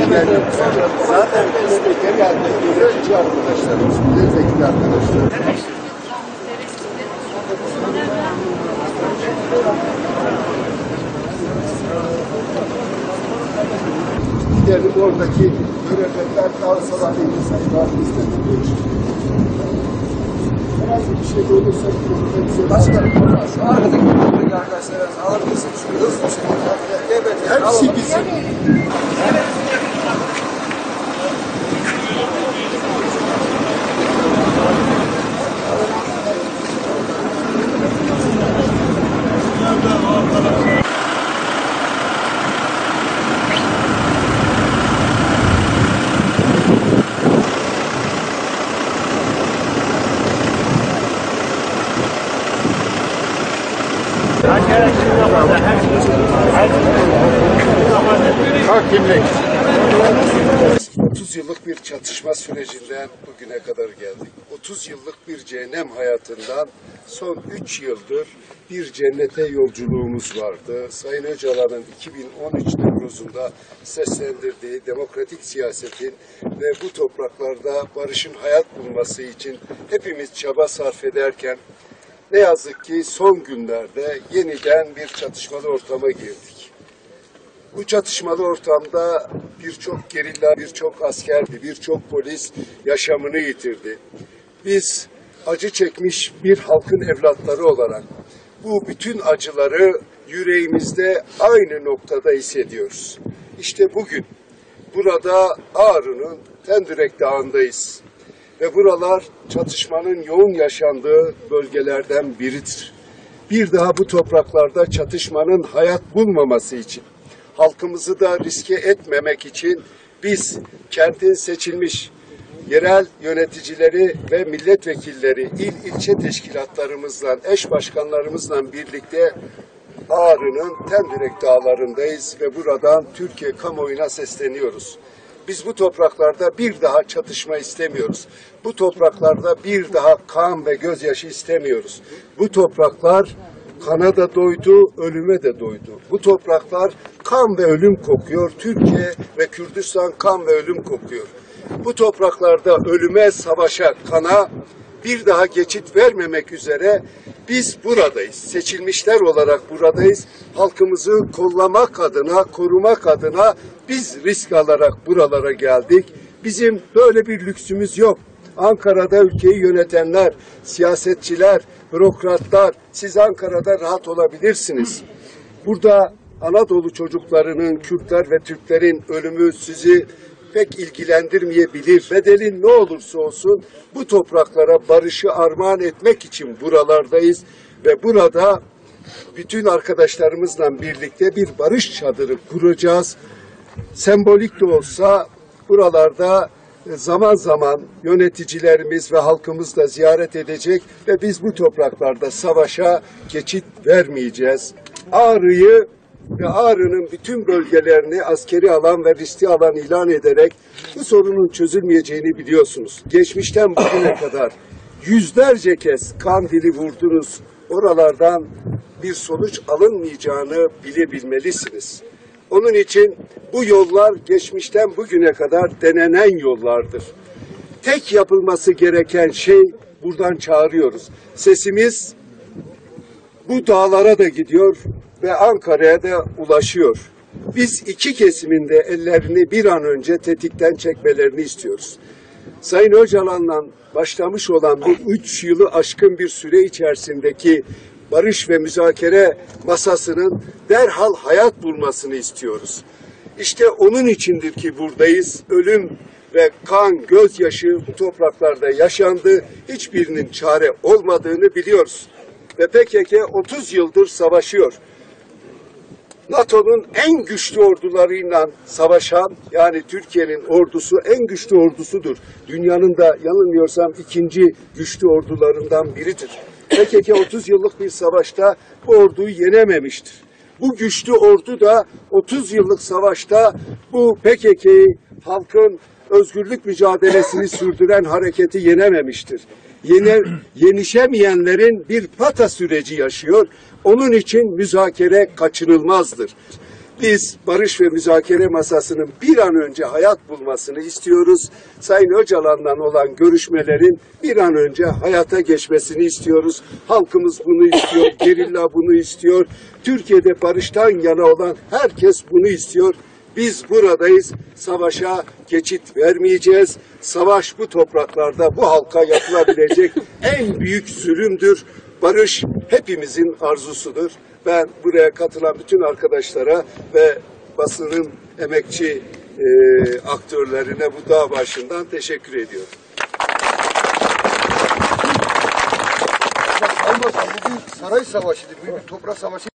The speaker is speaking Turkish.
geliyor. Zaten destek geldi. Öğrenci arkadaşlarımız, milletvekili arkadaşlarımız. Gidelim oradaki görevliler daha sonra sayılar istedim. Herhangi bir şey olursa başkanım, şu arkadaki arkadaşlar alır mısın? Şu hızlı bir şekilde. Evet, hepsi bizim. Hakimlik. 30 yıllık bir çatışma sürecinden bugüne kadar geldik. 30 yıllık bir cehennem hayatından son 3 yıldır bir cennete yolculuğumuz vardı. Sayın Öcalan'ın 2013 Nevruz'unda seslendirdiği demokratik siyasetin ve bu topraklarda barışın hayat bulması için hepimiz çaba sarf ederken ne yazık ki son günlerde yeniden bir çatışmalı ortama girdik. Bu çatışmalı ortamda birçok gerilla, birçok asker, birçok polis yaşamını yitirdi. Biz acı çekmiş bir halkın evlatları olarak bu bütün acıları yüreğimizde aynı noktada hissediyoruz. İşte bugün burada Ağrı'nın Tendürek Dağı'ndayız. Ve buralar çatışmanın yoğun yaşandığı bölgelerden biridir. Bir daha bu topraklarda çatışmanın hayat bulmaması için, halkımızı da riske etmemek için biz kentin seçilmiş yerel yöneticileri ve milletvekilleri, ilçe teşkilatlarımızla, eş başkanlarımızla birlikte Ağrı'nın Tendürek Dağları'ndayız ve buradan Türkiye kamuoyuna sesleniyoruz. Biz bu topraklarda bir daha çatışma istemiyoruz. Bu topraklarda bir daha kan ve gözyaşı istemiyoruz. Bu topraklar kana da doydu, ölüme de doydu. Bu topraklar kan ve ölüm kokuyor. Türkiye ve Kürdistan kan ve ölüm kokuyor. Bu topraklarda ölüme, savaşa, kana bir daha geçit vermemek üzere biz buradayız. Seçilmişler olarak buradayız. Halkımızı kollamak adına, korumak adına biz risk alarak buralara geldik. Bizim böyle bir lüksümüz yok. Ankara'da ülkeyi yönetenler, siyasetçiler, bürokratlar, siz Ankara'da rahat olabilirsiniz. Burada Anadolu çocuklarının, Kürtler ve Türklerin ölümü sizi pek ilgilendirmeyebilir. Bedelin ne olursa olsun bu topraklara barışı armağan etmek için buralardayız ve burada bütün arkadaşlarımızla birlikte bir barış çadırı kuracağız. Sembolik de olsa buralarda zaman zaman yöneticilerimiz ve halkımız da ziyaret edecek ve biz bu topraklarda savaşa geçit vermeyeceğiz. Ağrı'yı ve Ağrı'nın bütün bölgelerini askeri alan ve riskli alan ilan ederek bu sorunun çözülmeyeceğini biliyorsunuz. Geçmişten bugüne kadar yüzlerce kez Kandil'i vurdunuz. Oralardan bir sonuç alınmayacağını bilebilmelisiniz. Onun için bu yollar geçmişten bugüne kadar denenen yollardır. Tek yapılması gereken şey buradan çağırıyoruz. Sesimiz bu dağlara da gidiyor ve Ankara'ya da ulaşıyor. Biz iki kesimin de ellerini bir an önce tetikten çekmelerini istiyoruz. Sayın Öcalan'la başlamış olan bu 3 yılı aşkın bir süre içerisindeki barış ve müzakere masasının derhal hayat bulmasını istiyoruz. İşte onun içindir ki buradayız. Ölüm ve kan, gözyaşı bu topraklarda yaşandı. Hiçbirinin çare olmadığını biliyoruz. Ve PKK 30 yıldır savaşıyor. NATO'nun en güçlü ordularıyla savaşan, yani Türkiye'nin ordusu en güçlü ordusudur. Dünyanın da yanılmıyorsam ikinci güçlü ordularından biridir. PKK 30 yıllık bir savaşta bu orduyu yenememiştir. Bu güçlü ordu da 30 yıllık savaşta bu PKK'yi, halkın özgürlük mücadelesini sürdüren hareketi yenememiştir. Yenişemeyenlerin bir pata süreci yaşıyor. Onun için müzakere kaçınılmazdır. Biz barış ve müzakere masasının bir an önce hayat bulmasını istiyoruz. Sayın Öcalan'la olan görüşmelerin bir an önce hayata geçmesini istiyoruz. Halkımız bunu istiyor, gerilla bunu istiyor. Türkiye'de barıştan yana olan herkes bunu istiyor. Biz buradayız, savaşa geçit vermeyeceğiz. Savaş bu topraklarda bu halka yapılabilecek en büyük zulümdür. Barış hepimizin arzusudur. Ben buraya katılan bütün arkadaşlara ve basının emekçi aktörlerine bu dağ başından teşekkür ediyorum. Olmasa bugün saray savaşıydı, bugün toprak savaşı.